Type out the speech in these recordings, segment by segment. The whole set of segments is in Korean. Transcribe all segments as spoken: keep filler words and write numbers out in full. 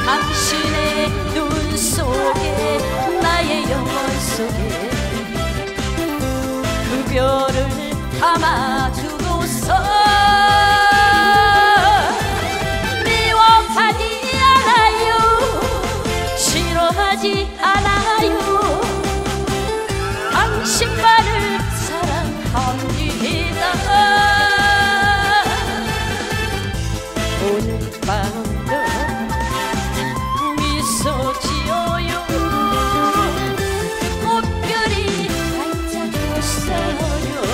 당신의 눈 속에 나의 영혼 속에 그 별을 담아두고서 미워하지 않아요, 싫어하지 않아요. 당신만을 사랑합니다. 오늘 밤도 미소 지어요. 꽃별이 반짝였어요.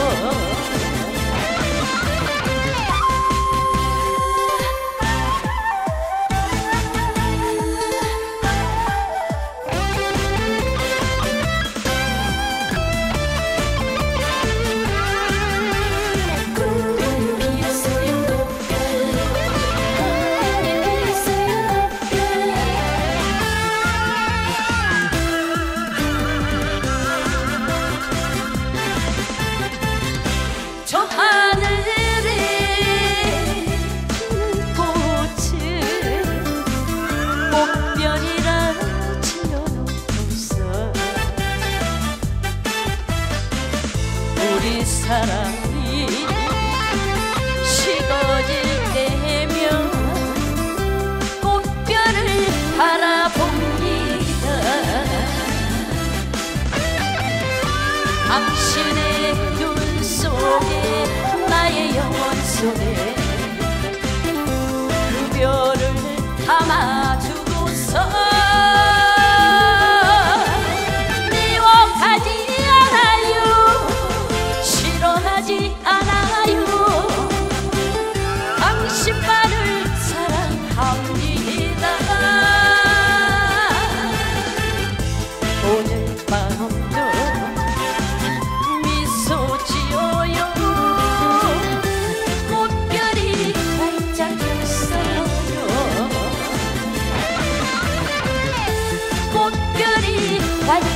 저 하늘에 꽃을 꽃별이라 지어놓고서 우리 사랑이 식어질 때면 꽃별을 바라봅니다. 당신의 눈 속에 나의 영혼 속에 그 별을 담아두고서 미워하지 않아요, 싫어하지 않아요. 당신만을 사랑합니다. 오늘 밤도 미소 지어요. 꽃별이 반짝였어요. 꽃별이 반짝였어요.